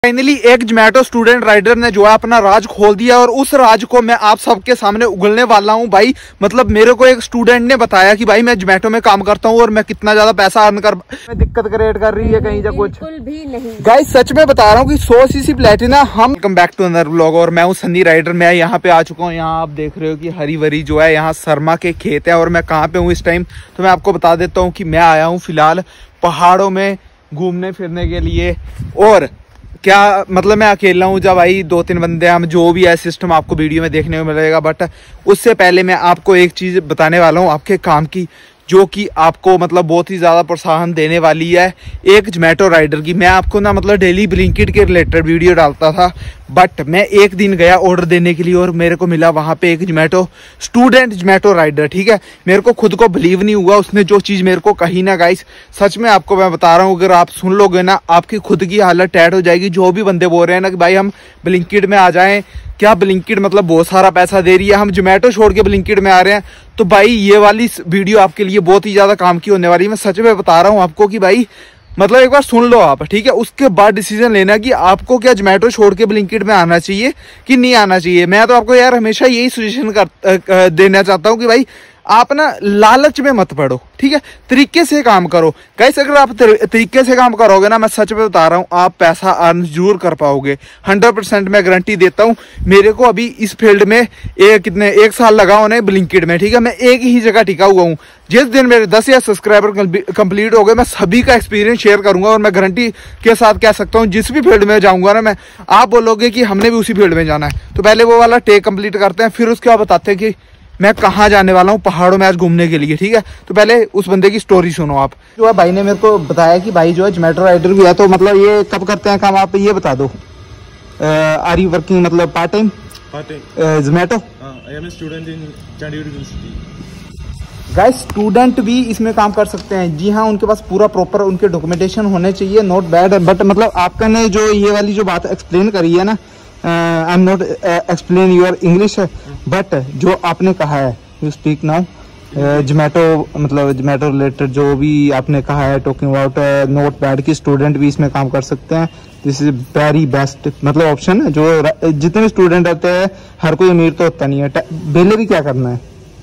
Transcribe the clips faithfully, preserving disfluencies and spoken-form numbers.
Finally एक Zomato student rider ने जो है अपना राज खोल दिया और उस राज को मैं आप सबके सामने उगलने वाला हूं भाई। मतलब मेरे को एक स्टूडेंट ने बताया कि भाई मैं जोमेटो में काम करता हूं और मैं कितना ज्यादा पैसा अर्न कर दिक्कत क्रिएट कर रही है कहीं जा कुछ भी नहीं। गाइस सच में बता रहा हूँ कि सौ सीसी प्लेटिना हम come back to another vlog और मैं हूँ सन्नी राइडर। मैं यहाँ पे आ चुका हूँ। यहाँ आप देख रहे हो कि हरी भरी जो है यहाँ सरमा के खेत है और मैं कहाँ पे हूँ इस टाइम तो मैं आपको बता देता हूँ कि मैं आया हूँ फिलहाल पहाड़ों में घूमने फिरने के लिए। और क्या मतलब मैं अकेला हूँ जब भाई दो तीन बंदे हम जो भी है सिस्टम आपको वीडियो में देखने को मिलेगा। बट उससे पहले मैं आपको एक चीज बताने वाला हूँ आपके काम की जो कि आपको मतलब बहुत ही ज्यादा प्रोत्साहन देने वाली है एक जोमेटो राइडर की। मैं आपको ना मतलब डेली ब्लिंकिट के रिलेटेड वीडियो डालता था बट मैं एक दिन गया ऑर्डर देने के लिए और मेरे को मिला वहां पे एक जोमेटो स्टूडेंट जोमेटो राइडर। ठीक है, मेरे को खुद को बिलीव नहीं हुआ उसने जो चीज मेरे को कही ना गाइस। सच में आपको मैं बता रहा हूँ अगर आप सुन लोगे ना आपकी खुद की हालत टैट हो जाएगी। जो भी बंदे बोल रहे हैं ना कि भाई हम ब्लिंकिट में आ जाएं, क्या ब्लिंकिट मतलब बहुत सारा पैसा दे रही है, हम जोमेटो छोड़ के ब्लिंकिट में आ रहे हैं, तो भाई ये वाली वीडियो आपके लिए बहुत ही ज्यादा काम की होने वाली है। मैं सच में बता रहा हूँ आपको कि भाई मतलब एक बार सुन लो आप, ठीक है, उसके बाद डिसीजन लेना कि आपको क्या जोमेटो छोड़ के ब्लिंकिट में आना चाहिए कि नहीं आना चाहिए। मैं तो आपको यार हमेशा यही सजेशन कर देना चाहता हूँ कि भाई आप ना लालच में मत पड़ो, ठीक है, तरीके से काम करो। गाइस अगर आप तरीके से काम करोगे ना मैं सच में बता रहा हूँ आप पैसा अर्न जरूर कर पाओगे। हंड्रेड परसेंट मैं गारंटी देता हूँ। मेरे को अभी इस फील्ड में एक कितने एक साल लगा होने ब्लिंकिट में, ठीक है, मैं एक ही जगह टिका हुआ हूँ। जिस दिन मेरे दस या सब्सक्राइबर कंप्लीट हो गए मैं सभी का एक्सपीरियंस शेयर करूंगा और मैं गारंटी के साथ कह सकता हूँ जिस भी फील्ड में जाऊंगा ना मैं, आप बोलोगे कि हमने भी उसी फील्ड में जाना है। तो पहले वो वाला टेक कंप्लीट करते हैं फिर उसके बाद बताते हैं कि मैं कहाँ जाने वाला हूँ पहाड़ों में आज घूमने के लिए। ठीक है, तो पहले उस बंदे की स्टोरी सुनो आप। जो है भाई ने मेरे को बताया कि भाई जो है जोमेटो राइडर भी है, तो मतलब ये कब करते हैं काम आप ये बता दो। आर यू वर्किंग मतलब part time part time Zomato? I am a student in Chandigarh university. Guys student भी इसमें काम कर सकते हैं। जी हाँ, उनके पास पूरा प्रॉपर उनके डॉक्यूमेंटेशन होने चाहिए, नॉट बैड। बट मतलब आपका ने जो ये वाली जो बात एक्सप्लेन करी है ना, I am not explain your English but जो आपने कहा है यू स्पीक नाउ जोमेटो मतलब जोमेटो रिलेटेड जो भी आपने कहा है टॉकिंग अबाउट नॉट बैड की स्टूडेंट भी इसमें काम कर सकते हैं। दिस इज वेरी बेस्ट मतलब ऑप्शन है। जो जितने भी स्टूडेंट आते हैं हर कोई अमीर तो होता नहीं है। बेले भी क्या करना है?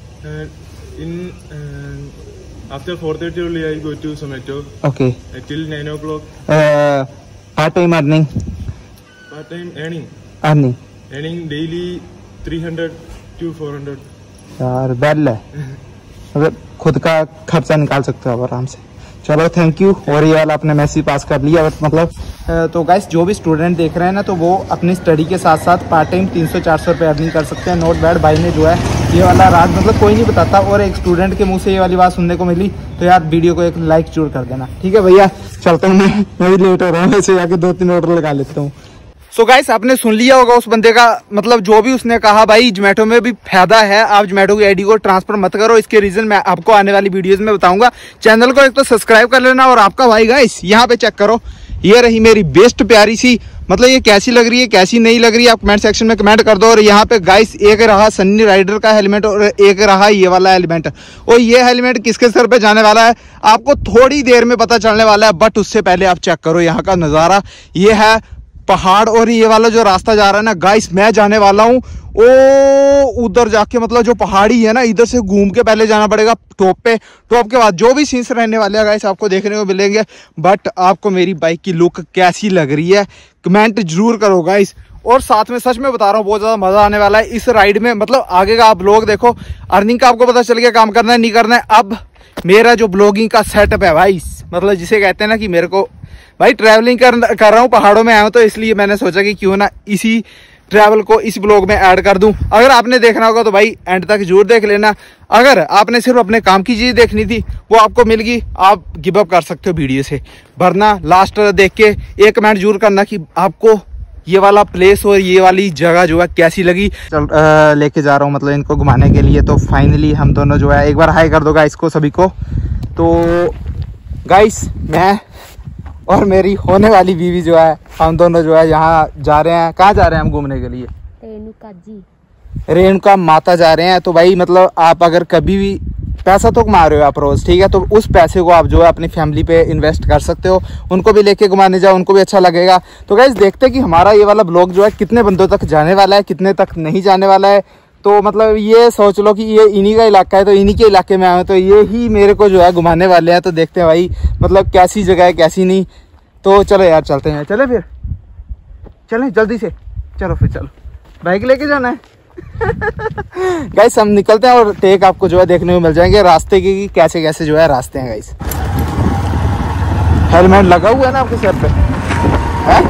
In after four thirty only I go to Zomato. Okay. Uh, till nine o'clock. Uh, part time earning. Part time earning. Earning. Earning daily three hundred to four hundred. यार बेल है अगर खुद का खर्चा निकाल सकते हो आराम से। चलो थैंक यू। और ये वाला आपने मैसेज पास कर लिया मतलब। तो गाइस जो भी स्टूडेंट देख रहे हैं ना तो वो अपनी स्टडी के साथ साथ पार्ट टाइम तीन सौ चार सौ रुपये अर्निंग कर सकते हैं। Not bad. भाई ने जो है ये वाला राज मतलब कोई नहीं बताता और एक स्टूडेंट के मुंह से ये वाली बात सुनने को मिली तो यार वीडियो को एक लाइक जरूर कर देना। ठीक है भैया, चलता हूँ मैं मैं भी लेट हो रहा हूँ, वैसे जाके दो तीन ऑर्डर लगा लेता हूँ। सो so गाइस आपने सुन लिया होगा उस बंदे का मतलब जो भी उसने कहा। भाई जोमेटो में भी फायदा है, आप जोमेटो की आईडी को ट्रांसफर मत करो। इसके रीजन मैं आपको आने वाली वीडियोस में बताऊंगा। चैनल को एक तो सब्सक्राइब कर लेना और आपका भाई गाइस यहाँ पे चेक करो, ये रही मेरी बेस्ट प्यारी सी मतलब ये कैसी लग रही है कैसी नहीं लग रही है आप कमेंट सेक्शन में कमेंट कर दो। और यहाँ पे गाइस एक रहा सन्नी राइडर का हेलमेट और एक रहा ये वाला हेलमेट। और ये हेलमेट किसके सर पे जाने वाला है आपको थोड़ी देर में पता चलने वाला है। बट उससे पहले आप चेक करो यहाँ का नज़ारा। ये है पहाड़ और ये वाला जो रास्ता जा रहा है ना गाइस मैं जाने वाला हूँ ओ उधर जाके मतलब जो पहाड़ी है ना इधर से घूम के पहले जाना पड़ेगा टॉप पे। टॉप के बाद जो भी सीन्स रहने वाले हैं गाइस आपको देखने को मिलेंगे। बट आपको मेरी बाइक की लुक कैसी लग रही है कमेंट जरूर करो गाइस। और साथ में सच में बता रहा हूँ बहुत ज्यादा मजा आने वाला है इस राइड में। मतलब आगे का आप लोग देखो, अर्निंग का आपको पता चल गया काम करना है नहीं करना है। अब मेरा जो ब्लॉगिंग का सेटअप है भाई मतलब जिसे कहते हैं ना कि मेरे को भाई ट्रैवलिंग कर, कर रहा हूँ पहाड़ों में आया हूँ तो इसलिए मैंने सोचा कि क्यों ना इसी ट्रैवल को इस ब्लॉग में ऐड कर दूं। अगर आपने देखना होगा तो भाई एंड तक जरूर देख लेना। अगर आपने सिर्फ अपने काम की चीज देखनी थी वो आपको मिल गई, आप गिव अप कर सकते हो वीडियो से। वरना लास्ट देख के एक कमेंट जरूर करना कि आपको ये वाला प्लेस और ये वाली जगह जो है कैसी लगी। चल लेके जा रहा हूँ मतलब इनको घुमाने के लिए। तो फाइनली हम दोनों जो है एक बार हाई कर दो गाइस को सभी को। तो गाइस मैं और मेरी होने वाली बीवी जो है हम दोनों जो है यहाँ जा रहे हैं। कहाँ जा रहे हैं हम घूमने के लिए? रेणुका जी रेणुका माता जा रहे हैं। तो भाई मतलब आप अगर कभी भी पैसा तो कमा रहे हो आप रोज, ठीक है, तो उस पैसे को आप जो है अपनी फैमिली पे इन्वेस्ट कर सकते हो, उनको भी लेके घुमाने जाओ, उनको भी अच्छा लगेगा। तो गाइस देखते हैं कि हमारा ये वाला ब्लॉग जो है कितने बंदों तक जाने वाला है, कितने तक नहीं जाने वाला है। तो मतलब ये सोच लो कि ये इन्हीं का इलाका है, तो इन्हीं के इलाके में आए तो ये ही मेरे को जो है घुमाने वाले हैं। तो देखते हैं भाई मतलब कैसी जगह है कैसी नहीं। तो चलो यार चलते हैं, चले फिर चलें जल्दी से, चलो फिर चलो, बाइक लेके जाना है। गाइस हम निकलते हैं और टेक आपको जो है देखने को मिल जाएंगे रास्ते की, कैसे कैसे जो है रास्ते हैं। गाइस हेलमेट लगा हुआ है ना आपके सर पे है?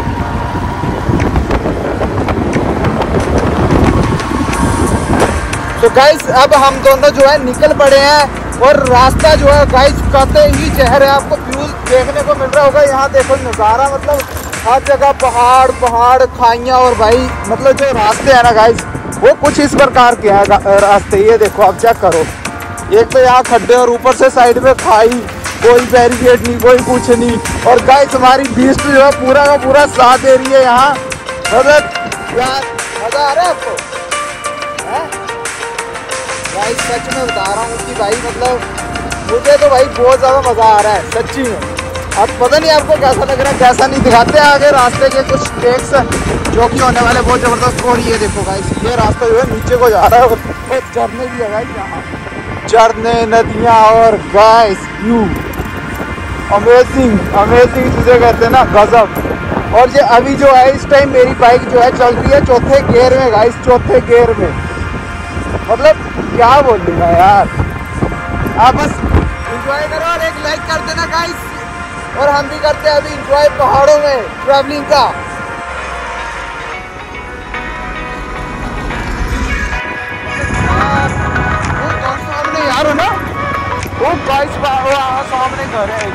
तो गाइस अब हम दोनों जो है निकल पड़े हैं और रास्ता जो है गाइस कहते ही जहर है। आपको व्यू देखने को मिल रहा होगा, यहाँ देखो नज़ारा, मतलब हर जगह पहाड़ पहाड़ खाइयाँ, और भाई मतलब जो रास्ते हैं ना गाइस वो कुछ इस प्रकार के हैं रास्ते। ये देखो आप चेक करो, एक तो यहाँ खड्डे और ऊपर से साइड में खाई, कोई बैरिकेड नहीं, कोई कुछ नहीं। और गाइस हमारी बीस्ट जो है पूरा का पूरा साथ दे रही है यहाँ, मतलब यार मजा आ रहा है आपको है? भाई सच में बता रहा हूँ कि भाई मतलब मुझे तो भाई बहुत ज़्यादा मज़ा आ रहा है सच्ची में। अब पता नहीं आपको कैसा लग रहा है कैसा नहीं, दिखाते हैं आगे रास्ते के कुछ टेक्स जो कि होने वाले बहुत ज़बरदस्त। और ये देखो गाइस ये रास्ता जो है नीचे को जा रहा है और झरने भी है गाइस यहाँ, झरने नदियाँ और गाइस व्यू अमेजिंग अमेजिंग चीज़ें कहते हैं ना, गजब। और ये अभी जो है इस टाइम मेरी बाइक जो है चल रही है चौथे गियर में गाइस, चौथे गियर में, मतलब क्या बोल दूँगा यार। आप बस इंजॉय करो और एक लाइक कर देना गाइस, और हम भी करते हैं अभी इंजॉय पहाड़ों में ट्रैवलिंग का। वो सामने यार हो ना, वो गाइस सामने घर है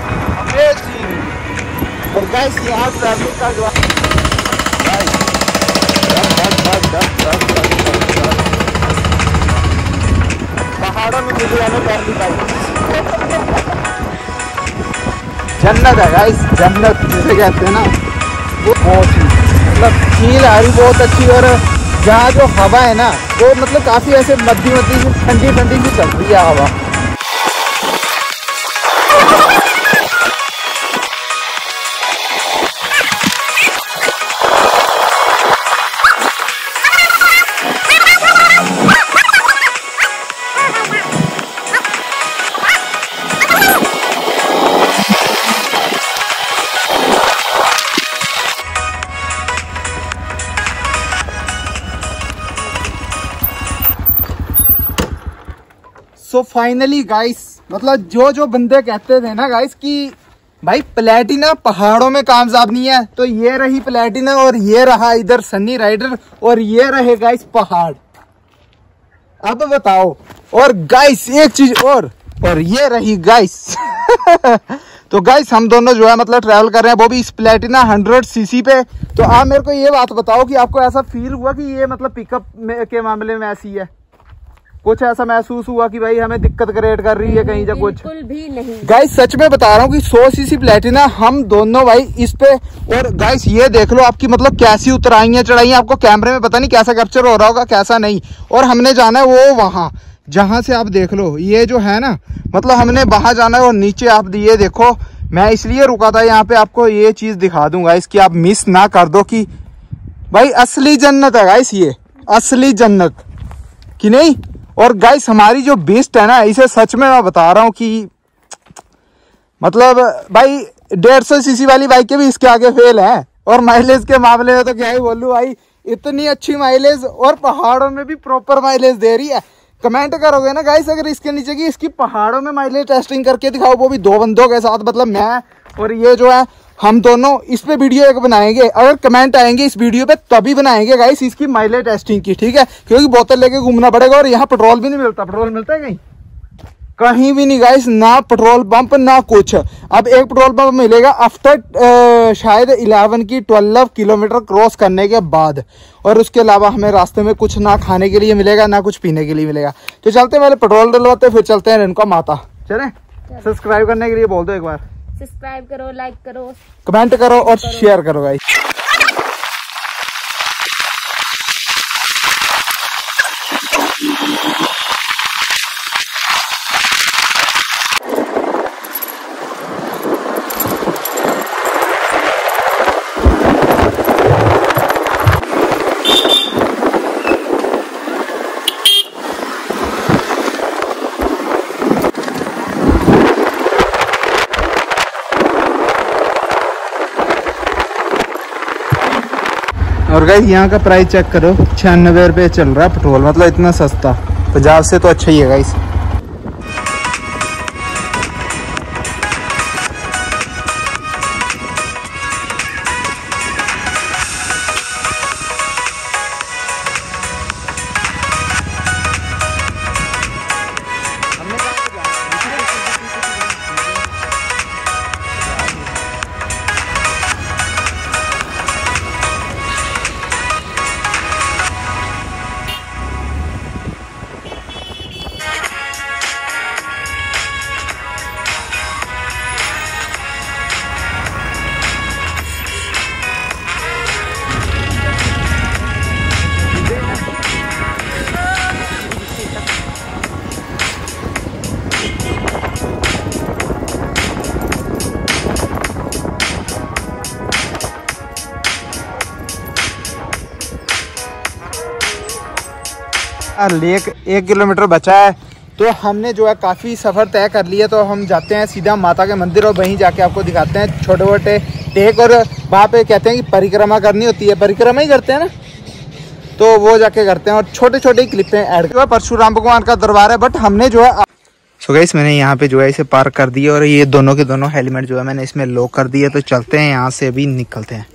अमेजिंग। और गाइस यहाँ ट्रैवलिंग का जो पहाड़ों में मुझे आने पहली बाइक जन्नत है गाइस, जन्नत जिसे कहते हैं ना, वो बहुत ही मतलब फील आ रही बहुत अच्छी। और जहाँ जो हवा है ना वो मतलब काफ़ी ऐसे मध्य मध्य सी ठंडी ठंडी सी चल रही है हवा। सो फाइनली गाइस मतलब जो जो बंदे कहते थे ना गाइस कि भाई प्लेटिना पहाड़ों में कामयाब नहीं है, तो ये रही प्लेटिना और ये रहा इधर सनी राइडर और ये रहे गाइस पहाड़। अब बताओ। और गाइस एक चीज और और ये रही गाइस तो गाइस हम दोनों जो है मतलब ट्रैवल कर रहे हैं वो भी इस प्लेटिना हंड्रेड सीसी पे। तो आप मेरे को ये बात बताओ कि आपको ऐसा फील हुआ कि ये मतलब पिकअप के मामले में ऐसी है, कुछ ऐसा महसूस हुआ कि भाई हमें दिक्कत क्रिएट कर रही है कहीं जा कुछ? बिल्कुल भी नहीं गाइस, सच में बता रहा हूँ कि सौ सीसी प्लेटिना हम दोनों भाई इस पे। और गाइस ये देख लो आपकी मतलब कैसी उतराइयां चढ़ाइयां, आपको कैमरे में पता नहीं कैसा कैप्चर हो रहा होगा कैसा नहीं। और हमने जाना है वो वहां जहां से आप देख लो ये जो है ना, मतलब हमने वहां जाना है। और नीचे आप ये देखो, मैं इसलिए रुका था यहाँ पे आपको ये चीज दिखा दूंगा इसकी, आप मिस ना कर दो कि भाई असली जन्नत है गाइस, ये असली जन्नत कि नहीं। और गाइस हमारी जो बीस्ट है ना, इसे सच में मैं बता रहा हूँ कि मतलब भाई डेढ़ सौ सीसी वाली बाइक भी इसके आगे फेल है। और माइलेज के मामले में तो क्या ही बोलूं भाई, इतनी अच्छी माइलेज और पहाड़ों में भी प्रॉपर माइलेज दे रही है। कमेंट करोगे ना गाइस अगर इसके नीचे की इसकी पहाड़ों में माइलेज टेस्टिंग करके दिखाओ, वो भी दो बंदों के साथ, मतलब मैं और ये जो है हम दोनों इस पे वीडियो एक बनाएंगे। अगर कमेंट आएंगे इस वीडियो पे तभी बनाएंगे गाइस इसकी माइलेज टेस्टिंग की, ठीक है। क्योंकि बोतल लेके घूमना पड़ेगा और यहाँ पेट्रोल भी नहीं मिलता। पेट्रोल मिलता है कहीं? कहीं भी नहीं गाइस, ना पेट्रोल पंप ना कुछ। अब एक पेट्रोल पंप मिलेगा आफ्टर शायद इलेवन की ट्वेल्व किलोमीटर क्रॉस करने के बाद। और उसके अलावा हमें रास्ते में कुछ ना खाने के लिए मिलेगा ना कुछ पीने के लिए मिलेगा। तो चलते पहले पेट्रोल डलवाते फिर चलते हैं रेणुका माता। चले? सब्सक्राइब करने के लिए बोल दो एक बार। सब्सक्राइब करो, लाइक करो, कमेंट करो और शेयर करो गाइस। और गाइस यहाँ का प्राइस चेक करो, छियानवे रुपये चल रहा है पेट्रोल, मतलब इतना सस्ता। पंजाब से तो अच्छा ही है गाइस। लेक एक किलोमीटर बचा है, तो हमने जो है काफ़ी सफ़र तय कर लिया। तो हम जाते हैं सीधा माता के मंदिर और वहीं जाके आपको दिखाते हैं छोटे छोटे टेक। और वहाँ पे कहते हैं कि परिक्रमा करनी होती है, परिक्रमा ही करते हैं ना, तो वो जाके करते हैं और छोटे छोटे क्लिपें ऐड कर। परशुराम भगवान का दरबार है, बट हमने जो है सो गाइस मैंने यहाँ पे जो है इसे पार्क कर दिया और ये दोनों के दोनों हेलमेट जो है मैंने इसमें लॉक कर दिया। तो चलते हैं यहाँ से, अभी निकलते हैं।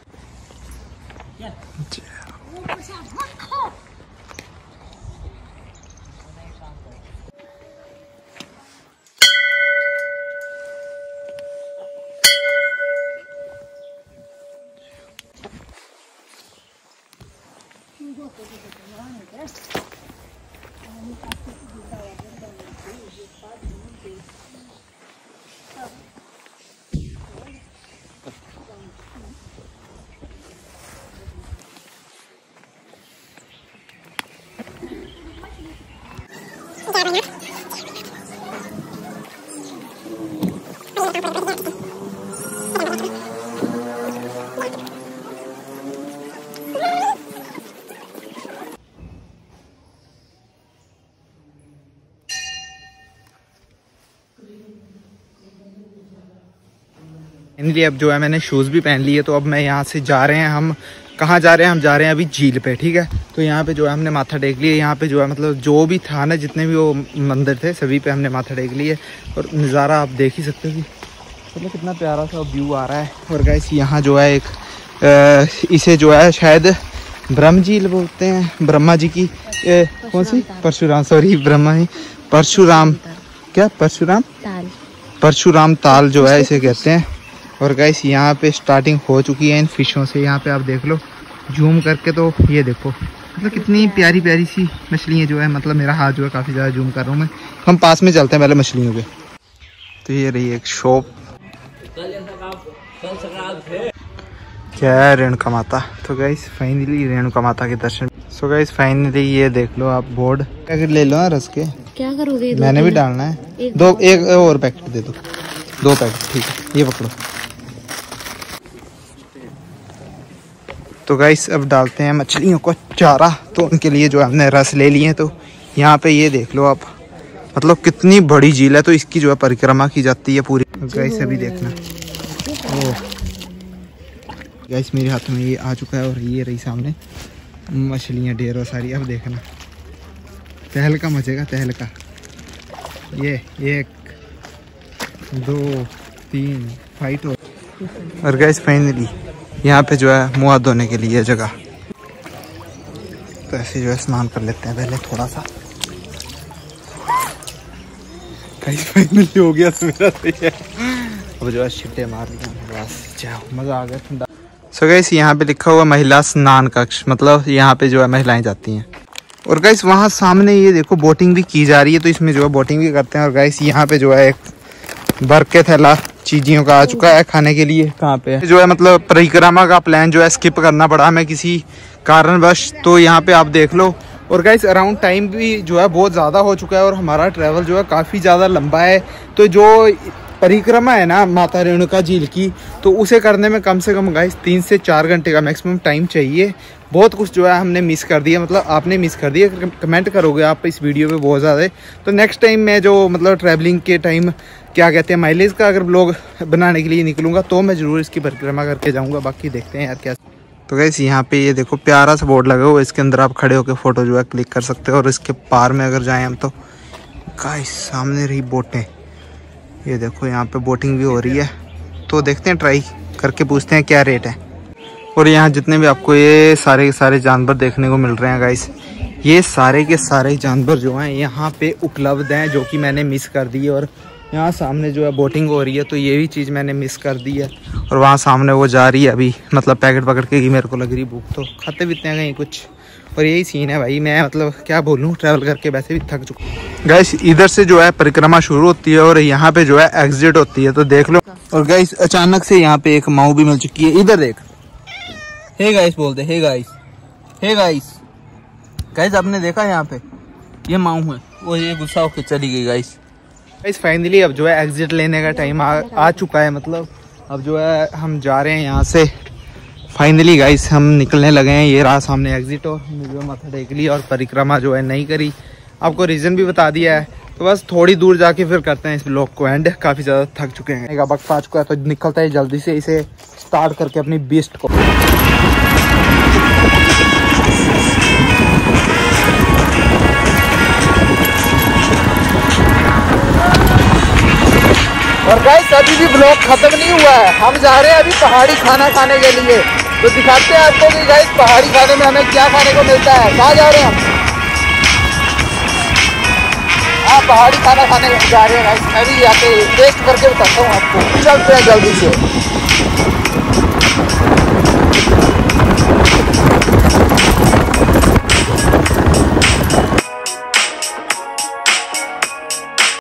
फाइनली अब जो है मैंने शूज़ भी पहन लिए, तो अब मैं यहाँ से जा रहे हैं। हम कहाँ जा रहे हैं? हम जा रहे हैं अभी झील पे, ठीक है। तो यहाँ पे जो है हमने माथा टेक लिया। यहाँ पे जो है मतलब जो भी था ना, जितने भी वो मंदिर थे सभी पे हमने माथा टेक लिए। और नज़ारा आप देख ही सकते हो कि मतलब कितना प्यारा सा व्यू आ रहा है। और गाइस यहाँ जो है एक आ, इसे जो है शायद ब्रह्म झील बोलते हैं, ब्रह्मा जी की ए, कौन सी परशुराम सॉरी ब्रह्मा ही परशुराम क्या परशुराम ताल परशुराम ताल जो है इसे कहते हैं। और गाइस यहाँ पे स्टार्टिंग हो चुकी है इन फिशों से। यहाँ पे आप देख लो जूम करके, तो ये देखो मतलब कितनी प्यारी प्यारी सी मछलियाँ जो है, मतलब मेरा हाथ जो है काफ़ी ज़्यादा जूम कर रहा हूँ मैं। हम पास में चलते हैं पहले मछलियों के। तो ये रही एक शॉप, क्या है रेणुका माता। तो गाइस फाइनली रेणुका माता के दर्शन। सो गाइस फाइनली ये देख लो आप बोर्ड पैकेट ले लो ना रस के। क्या करोगे? मैंने भी डालना है एक दो, एक और पैकेट दे दो, दो पैकेट ठीक है, ये पकड़ो। तो गाइस अब डालते हैं मछलियों को चारा। तो उनके लिए जो हमने रस ले लिए। तो यहाँ पे ये देख लो आप, मतलब कितनी बड़ी झील है। तो इसकी जो है परिक्रमा की जाती है पूरी। गाइस अभी देखना, ओ गाइस मेरे हाथ में ये आ चुका है और ये रही सामने मछलियाँ ढेरों सारी। अब देखना तहलका मचेगा, तहलका। ये एक दो तीन फाइट हो। और गाइस फाइनली यहाँ पे जो है मुँह हाथ धोने के लिए जगह। तो ऐसे जो है स्नान कर लेते हैं पहले थोड़ा सा। गाइस फाइनली हो गया मेरा तो ये। अब जो है छिट्टे मार लिया, बस जाओ मज़ा आ गया ठंडा। सो गाइस यहाँ पे लिखा हुआ महिला स्नान कक्ष, मतलब यहाँ पे जो है महिलाएं जाती हैं। और गाइस वहाँ सामने ये देखो बोटिंग भी की जा रही है, तो इसमें जो है बोटिंग भी करते हैं। और गाइस यहाँ पे जो है एक भर के थैला चीजियों का आ चुका है खाने के लिए। कहाँ पे है जो है मतलब परिक्रमा का प्लान जो है स्किप करना पड़ा हमें किसी कारणवश। तो यहाँ पे आप देख लो। और गाइस अराउंड टाइम भी जो है बहुत ज़्यादा हो चुका है और हमारा ट्रैवल जो है काफ़ी ज़्यादा लंबा है। तो जो परिक्रमा है ना माता रेणुका झील की, तो उसे करने में कम से कम गाइस तीन से चार घंटे का मैक्सिमम टाइम चाहिए। बहुत कुछ जो है हमने मिस कर दिया, मतलब आपने मिस कर दिया। कमेंट करोगे आप इस वीडियो पे बहुत ज़्यादा। तो नेक्स्ट टाइम मैं जो मतलब ट्रैवलिंग के टाइम क्या कहते हैं माइलेज का अगर ब्लॉग बनाने के लिए निकलूँगा तो मैं ज़रूर इसकी परिक्रमा करके जाऊँगा। बाकी देखते हैं यार क्या। तो गाइस यहाँ पे ये देखो प्यारा सा बोर्ड लगा हुआ है, इसके अंदर आप खड़े होकर फ़ोटो जो है क्लिक कर सकते हो। और इसके पार में अगर जाएं हम तो गाइस सामने रही बोटें, ये देखो यहाँ पे बोटिंग भी हो रही है। तो देखते हैं, ट्राई करके पूछते हैं क्या रेट है। और यहाँ जितने भी आपको ये सारे के सारे जानवर देखने को मिल रहे हैं गाइस, ये सारे के सारे जानवर जो हैं यहाँ पे उपलब्ध हैं, जो कि मैंने मिस कर दी है। और यहाँ सामने जो है बोटिंग हो रही है, तो ये भी चीज़ मैंने मिस कर दी है। और वहाँ सामने वो जा रही है अभी, मतलब पैकेट पकड़ के कि मेरे को लग रही भूख, तो खाते पीते हैं कहीं कुछ। और यही सीन है भाई, मैं मतलब क्या बोलूँ, ट्रैवल करके वैसे भी थक चुका हूँ। गाइस इधर से जो है परिक्रमा शुरू होती है और यहाँ पे जो है एग्जिट होती है, तो देख लो। और गाइस अचानक से यहाँ पे एक माऊ भी मिल चुकी है, इधर देख। हे गाइस बोलते, hey guys, hey guys. Guys आपने देखा यहाँ पे ये माऊ है, वो ये गुस्सा होकर चली गई गाइस। गाइस फाइनली अब जो है एग्जिट लेने का टाइम आ, आ चुका है। मतलब अब जो है हम जा रहे हैं यहाँ से फाइनली गाइस, हम निकलने लगे हैं। ये रहा सामने एग्जिट, और मुझे माथा टेक ली और परिक्रमा जो है नहीं करी। आपको रीज़न भी बता दिया है, तो बस थोड़ी दूर जाके फिर करते हैं इस ब्लॉग को एंड। काफ़ी ज़्यादा थक चुके हैं, एक वक्त आ चुका है, तो निकलता है जल्दी से इसे स्टार्ट करके अपनी बीस्ट को। और गाइस अभी भी ब्लॉग खत्म नहीं हुआ है, हम जा रहे हैं अभी पहाड़ी खाना खाने के लिए। तो दिखाते हैं आपको कि गाइस पहाड़ी खाने में हमें क्या खाने को मिलता है। कहाँ जा रहे हैं हम? हाँ पहाड़ी खाना खाने जा रहे हैं गाइस। मैं भी आके टेस्ट करके बताता हूँ आपको, चलते हैं जल्दी से।